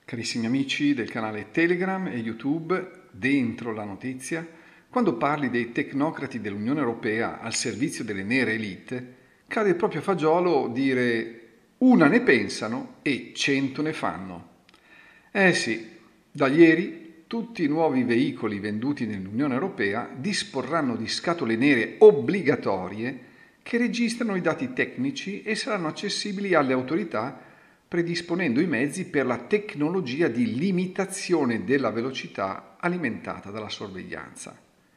Carissimi amici del canale Telegram e YouTube, dentro la notizia, quando parli dei tecnocrati dell'Unione Europea al servizio delle nere elite, cade proprio a fagiolo dire una ne pensano e 100 ne fanno. Eh sì, da ieri tutti i nuovi veicoli venduti nell'Unione Europea disporranno di scatole nere obbligatorie che registrano i dati tecnici e saranno accessibili alle autorità predisponendo i mezzi per la tecnologia di limitazione della velocità alimentata dalla sorveglianza.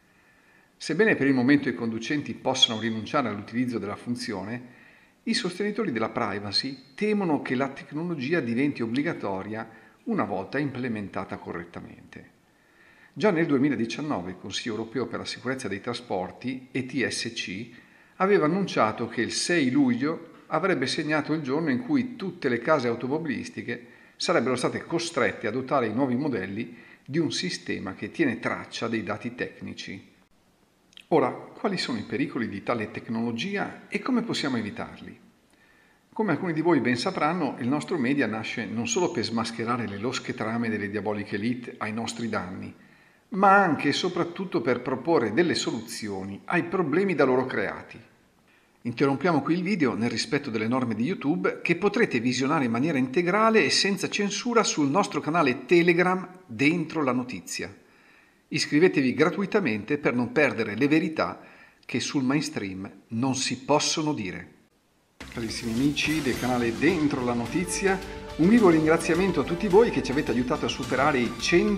Sebbene per il momento i conducenti possano rinunciare all'utilizzo della funzione, i sostenitori della privacy temono che la tecnologia diventi obbligatoria una volta implementata correttamente. Già nel 2019 il Consiglio europeo per la sicurezza dei trasporti, ETSC, aveva annunciato che il 6 luglio avrebbe segnato il giorno in cui tutte le case automobilistiche sarebbero state costrette a dotare i nuovi modelli di un sistema che tiene traccia dei dati tecnici. Ora, quali sono i pericoli di tale tecnologia e come possiamo evitarli? Come alcuni di voi ben sapranno, il nostro media nasce non solo per smascherare le losche trame delle diaboliche elite ai nostri danni, ma anche e soprattutto per proporre delle soluzioni ai problemi da loro creati. Interrompiamo qui il video nel rispetto delle norme di YouTube che potrete visionare in maniera integrale e senza censura sul nostro canale Telegram Dentro la Notizia. Iscrivetevi gratuitamente per non perdere le verità che sul mainstream non si possono dire. Carissimi amici del canale Dentro la Notizia, un vivo ringraziamento a tutti voi che ci avete aiutato a superare i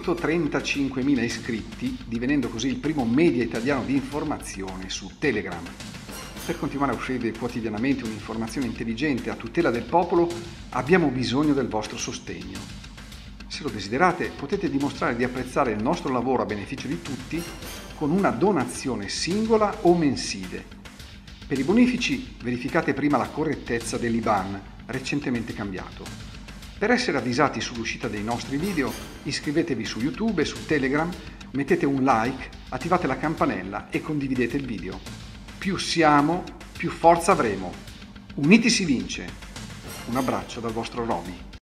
135.000 iscritti, divenendo così il primo media italiano di informazione su Telegram. Per continuare a offrire quotidianamente un'informazione intelligente a tutela del popolo, abbiamo bisogno del vostro sostegno. Se lo desiderate, potete dimostrare di apprezzare il nostro lavoro a beneficio di tutti con una donazione singola o mensile. Per i bonifici, verificate prima la correttezza dell'IBAN, recentemente cambiato. Per essere avvisati sull'uscita dei nostri video, iscrivetevi su YouTube e su Telegram, mettete un like, attivate la campanella e condividete il video. Più siamo, più forza avremo. Uniti si vince. Un abbraccio dal vostro Roby.